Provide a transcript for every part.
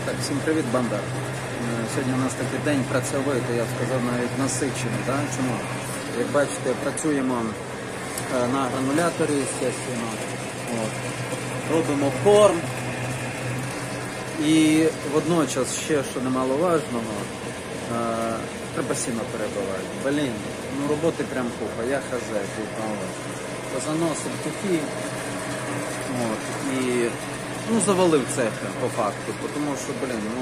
Так, всім привіт, банда. Сьогодні у нас такий день працьовитий, я б сказав, навіть насичений. Да? Чому? Як бачите, працюємо на грануляторі, звісно. Робимо корм. І водночас ще, що немаловажного, треба сіно перебивати. Блін, ну роботи прям купа, я хазяй, позаносив тюки. І завалив цехи по факту, тому що,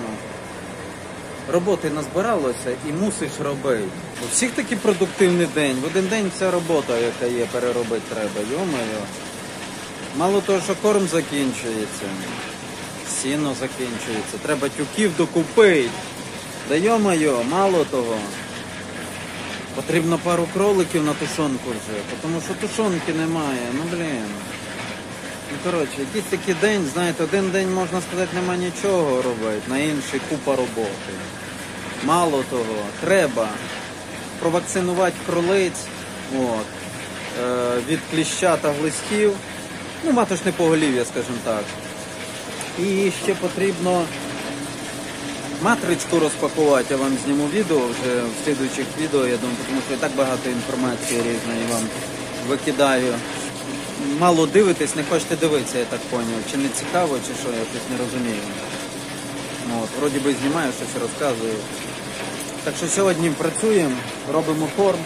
роботи назбиралося і мусиш робити. У всіх такий продуктивний день, в один день вся робота, яка є, переробити треба, йо-моє. Мало того, що корм закінчується, сіно закінчується, треба тюків докупити. Да йо-моє, мало того. Потрібно пару кроликів на тушонку вже, тому що тушонки немає, якийсь такий день, знаєте, один день, можна сказати, нема нічого робити, на інший купа роботи. Мало того, треба провакцинувати кролиць від кліща та глистів, маточне поголів'я, скажімо так. І ще потрібно матричку розпакувати, я вам зніму відео вже в слідуючих відео, я думаю, тому що я так багато інформації різної вам викидаю. Мало дивитесь, не хочете дивитися, я так зрозумів. Чи не цікаво, чи що, я щось не розумію. Вроді би знімаю, щось розказую. Так що сьогодні працюємо, робимо корм.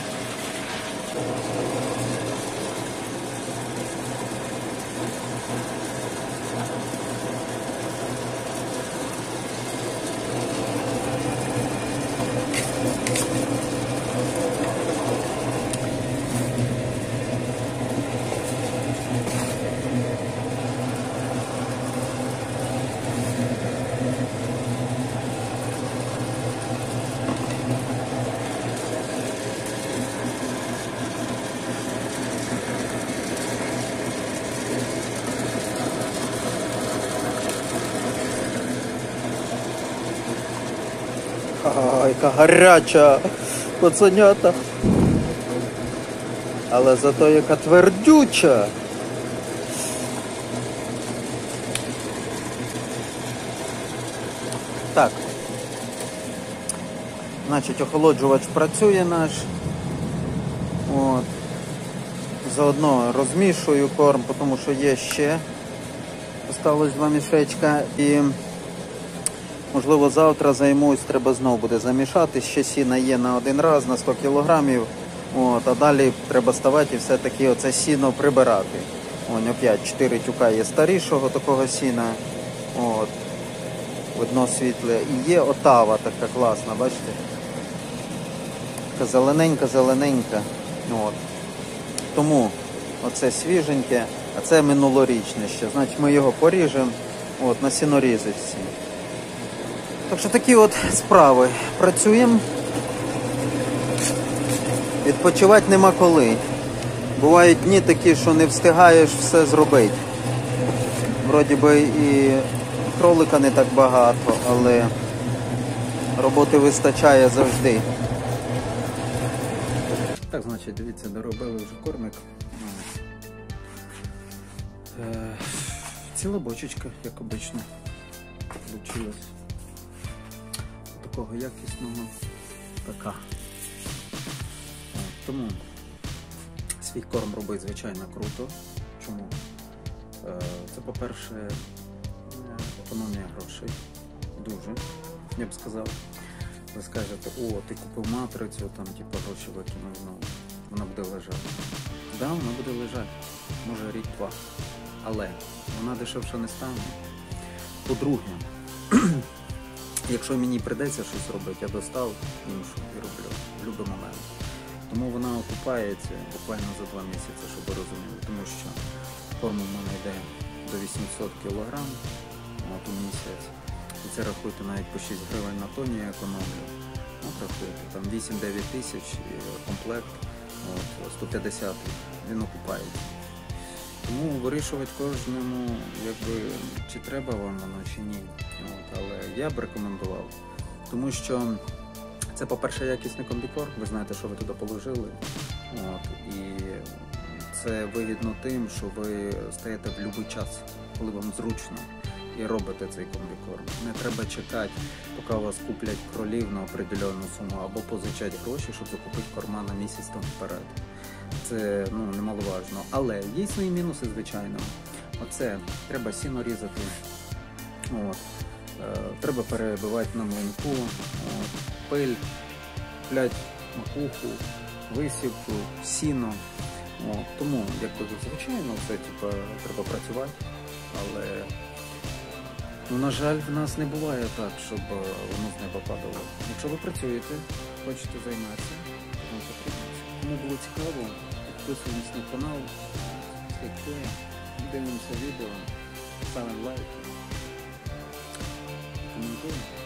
Ай, яка гаряча пацанята. Але зато яка твердюча. Так. Значить, охолоджувач працює наш. Заодно розмішую корм, тому що є ще. Осталось 2 мішечка і... Можливо, завтра займусь, треба знову буде замішати. Ще сіна є на один раз, на 100 кілограмів. А далі треба ставати і все-таки оце сіно прибирати. Опять 4 тюка є старішого такого сіна. Видно світле. І є отава така класна, бачите? Така зелененька. Тому оце свіженьке, а це минулорічне ще. Значить, ми його поріжемо на сінорізочці. Так що такі справи. Працюємо. Відпочивати нема коли. Бувають дні такі, що не встигаєш все зробити. Вроді би і кролика не так багато, але роботи вистачає завжди. Так, значить, дивіться, доробили вже кормик. Ціла бочечка, як обично, вийшла. Такого якісного, така. Тому свій корм робить, звичайно, круто. Чому? Це, по-перше, економія грошей. Дуже, я б сказав. Ви скажете, ти купив матрицю, там, гроші викинув, вона буде лежати. Да, вона буде лежати. Може рік-два. Але вона дешевше не стане. По-друге, якщо мені прийдеться щось робити, я достав іншу і роблю в будь-який момент. Тому вона окупається буквально за 2 місяці, щоб ви розуміли. Тому що корм у мене йде до 800 кг у місяць. І це рахуйте навіть по 6 гривень на тонні я економлю. Рахуйте, там 8-9 тисяч комплект, 150, він окупається. Тому вирішувати кожному, чи треба вам воно, чи ні. Але я б рекомендував, тому що це, по-перше, якісний комбікорм, ви знаєте, що ви туди положили. І це вигідно тим, що ви стаєте в будь-який час, коли вам зручно. і робите цей комбікорм. Не треба чекати, поки у вас куплять кролів на определенну суму або позичать гроші, щоб закупити корма на місяць там вперед. Це немаловажно. Але є свої мінуси, звичайно. Оце треба сіно різати. От. Треба перебивати на млинку, пиль, куплять макуху, висівку, сіно. Тому, як кажуть, звичайно, це треба працювати, але на жаль, в нас не буває так, щоб воно з неба падало. Якщо ви працюєте, хочете займатися, то вам потрібно. Кому було цікаво, підписуємось на канал, слідкуємо, дивимося відео, ставимо лайки, коментуємо.